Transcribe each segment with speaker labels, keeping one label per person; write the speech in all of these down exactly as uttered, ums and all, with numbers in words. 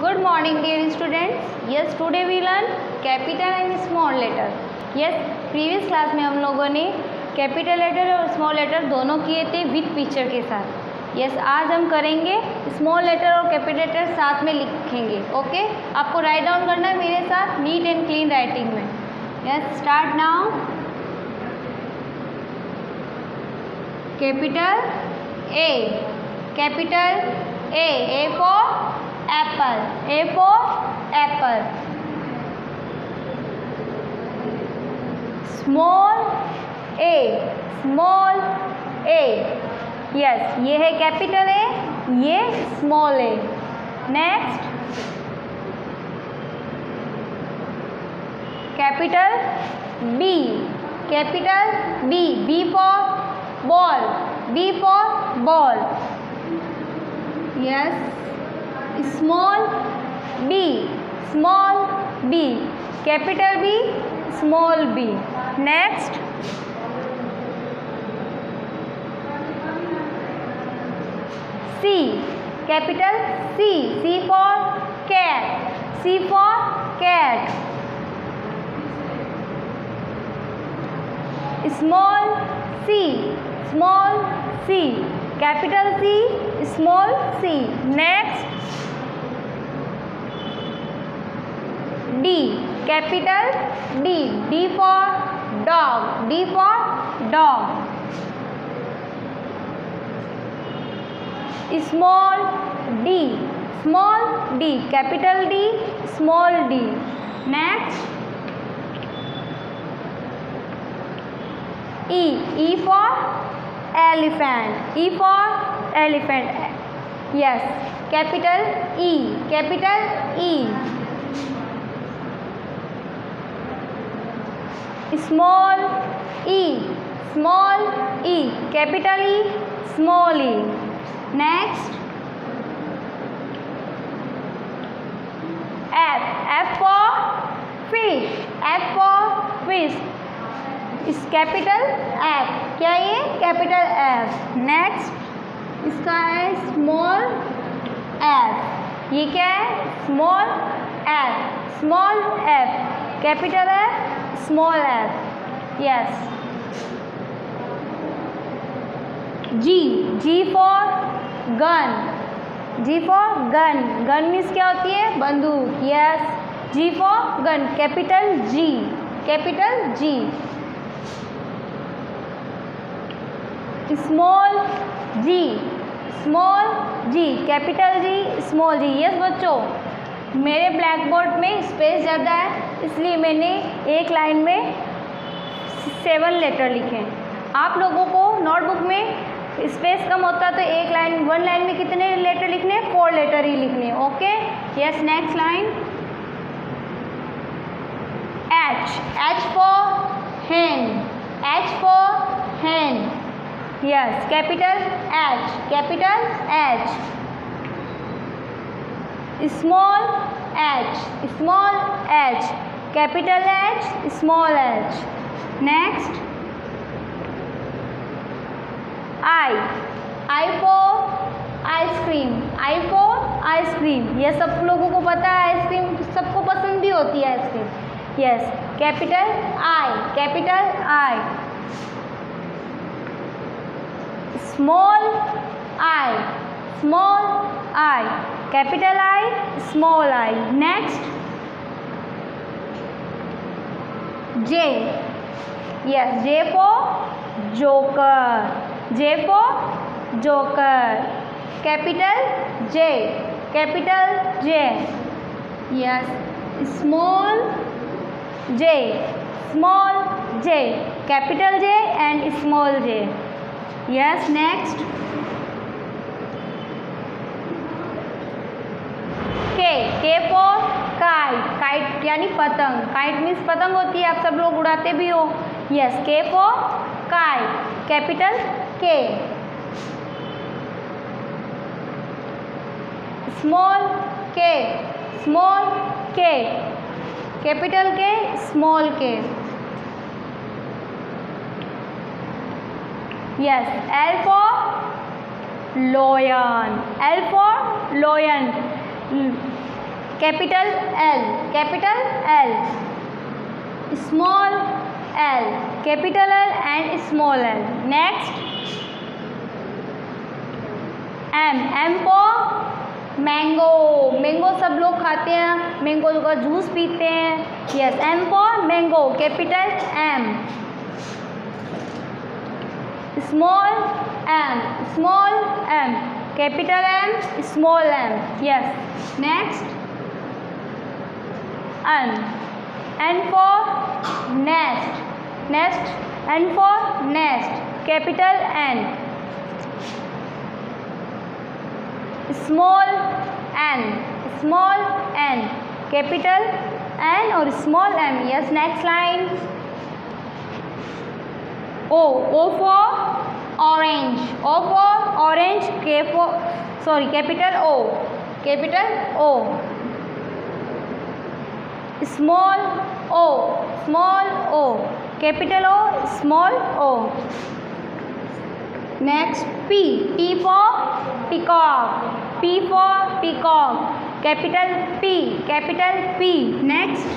Speaker 1: Good morning dear students. Yes, today we learn capital and small letter. Yes, previous class में हम लोगों ने capital letter और small letter दोनों किए थे विथ पिक्चर के साथ. यस, आज हम करेंगे स्मॉल लेटर और कैपिटल लेटर साथ में लिखेंगे. ओके, आपको राइट डाउन करना है मेरे साथ नीट एंड क्लीन राइटिंग में. Yes, start now. Capital A, capital A, A for apple, A for apple. Small a, small a. Yes, ये है कैपिटल A, ये small A. Next capital B, capital B, B for ball, B for ball. Yes, small b, small b, capital B, small b. Next C, capital C, C for cat, C for cat. Small c, small c, capital C, small c. Next D, capital D, D for dog, D for dog. Small d, small d, capital D, small d. Next E, E for elephant, E for elephant. Yes, capital E, capital E. Small e, small e, capital E, small e. Next F, F for fish, F for fish. इस capital F, क्या ये capital F. Next इसका है small f, ये क्या है small f, small f, capital F, small f. Yes, G, G for gun, G for gun. Gun means क्या होती है बंदूक. Yes, G for gun, capital G, capital G. Small g, small g, capital G, small g. Yes बच्चों, मेरे black board में space ज़्यादा है इसलिए मैंने एक लाइन में सेवन लेटर लिखे. आप लोगों को नोटबुक में स्पेस कम होता है तो एक लाइन वन लाइन में कितने लेटर लिखने, फोर लेटर ही लिखने. Okay. Yes, next line H, H for hen, H for hen. Yes, capital H, capital H. Small h, small h, capital H, small h. Next I, I for ice cream, I for ice cream. ये सब लोगों को पता है ice cream सबको पसंद भी होती है ice cream. Yes, capital I, capital I. Small I, small I, capital I, small I. Next J. Yes, J for joker, J for joker, capital J, capital J. Yes, small j, small j, capital J and small j. Yes, next K, K for kite, kite यानी पतंग. kite means पतंग होती है, आप सब लोग उड़ाते भी हो. Yes, K for kite, capital K. Small K, small K, capital K, small K. Yes, L for lion, L for lion. capital L, capital L, small l, capital L and small l. Next, M, M for mango, mango सब लोग खाते हैं, mango का juice पीते हैं. Yes, M for mango, capital M. Small m, small m, capital M, small m. Yes. Next, N, N for nest, nest, N for nest, capital N. Small n, small n, capital N और small m. Yes. Next line, O, O for orange, O for orange, K for sorry capital O, capital O. Small o, small o, capital O, small o. Next, P, P for peacock, P for peacock, capital P, capital P. Next,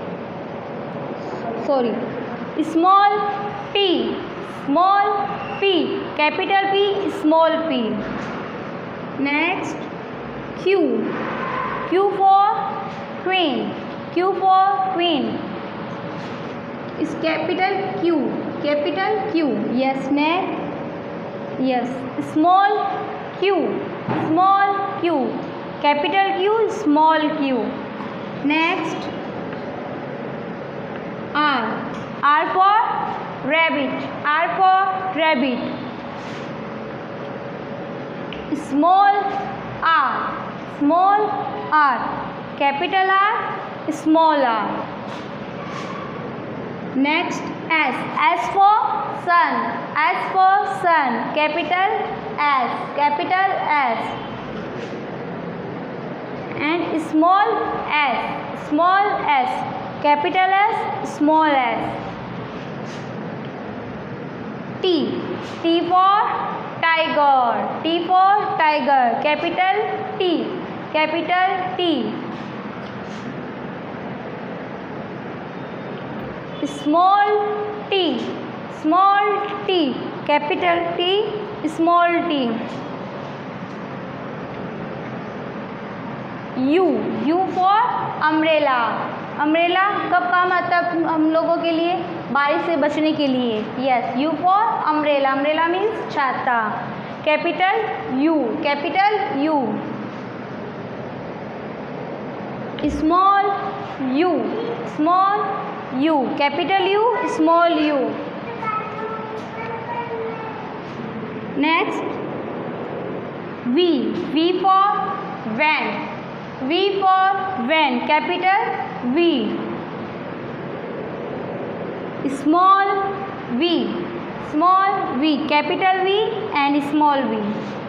Speaker 1: sorry, small p, small p, capital P, small p. Next, Q, Q for queen, Q for queen, is capital Q, capital Q. Yes. Next, yes, small q, small q, capital Q, small q. Next, R, R for rabbit, R for rabbit, small r, small r, capital R, small r. Next, S, S for sun, S for sun, capital S, capital S. And small s, small s, capital S, small s. T, T for tiger, T for tiger, capital T, capital T. Small t, small t, capital T, small t. U, U for umbrella, umbrella कब काम आता है हम लोगों के लिए? बारिश से बचने के लिए. Yes, U for umbrella, umbrella means छाता, capital U, capital U. Small u, small u, capital U, small u. Next, V, V for van, V for van, capital V. Small v, small v, capital V and small v.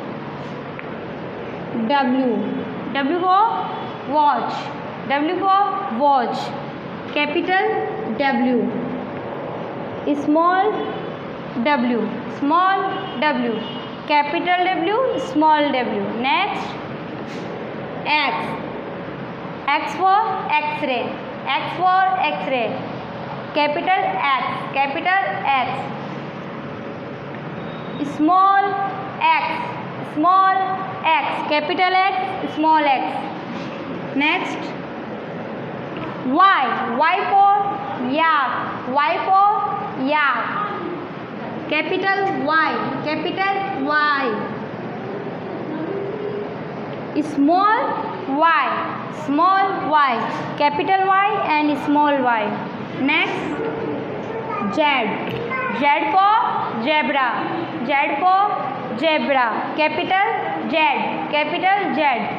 Speaker 1: W, W for watch, W for watch, capital W. Small w, small w, capital W, small w. Next, X, X for X-ray, X for X-ray, capital X, capital X. Small x, small x, capital X, small x. Next, Y, Y for yak, Y for yak, capital Y, capital Y. Small y, small y, capital Y and small y. Next, Z, Z for zebra, Z for zebra, capital Z, capital Z.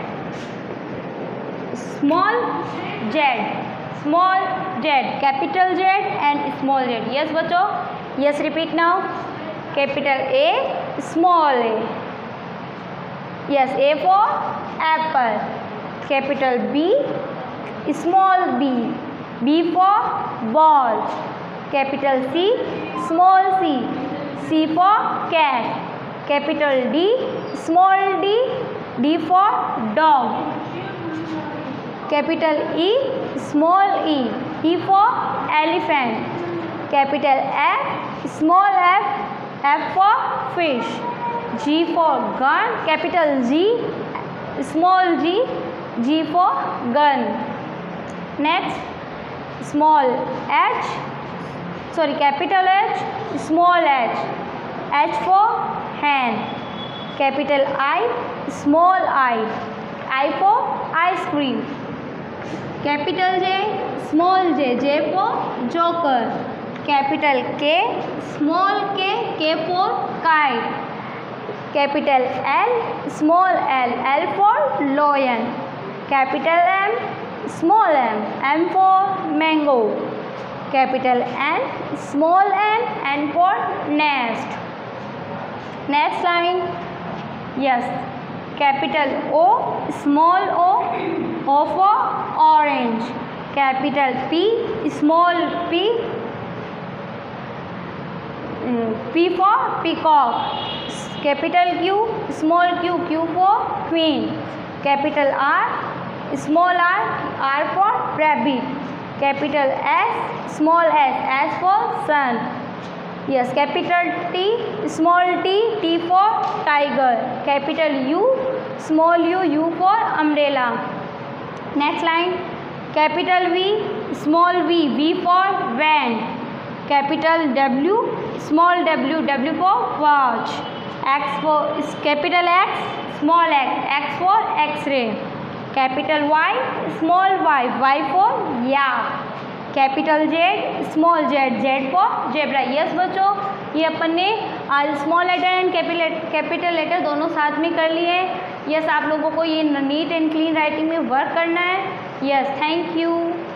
Speaker 1: Small z, small z, capital Z and small z. Yes बच्चों, yes repeat now. Capital A, small a. Yes, A for apple, capital B, small b. B for ball, capital C, small c. C for cat, capital D, small d. D for dog, capital E small E, E for elephant, capital F small F, F for fish, G for gun, capital G small G, G for gun. Next small H, sorry capital H small H, H for hand, capital I small I, I for ice cream, capital J small J, J for joker, capital K small K, K for kite, capital L small L, L for lion, capital M small M, M for mango, capital N small N, N for nest. Next line, yes, capital O small O, O for orange, capital P small P, P for peacock, capital Q small Q, Q for queen, capital R small R, R for rabbit, capital S small S, S for sun, yes, capital T small T, T for tiger, capital U small U, U for umbrella. Next line, capital V small we, we for van, capital W small W, W for watch, X for capital X small X, X for X ray, capital Y small Y, Y for yak, capital Z small Z, Z for zebra. Yes बच्चों, ये अपन ने आज small letter and capital letter दोनों साथ में कर लिए हैं। यस, आप लोगों को ये नीट एंड क्लीन राइटिंग में वर्क करना है। Yes, thank you.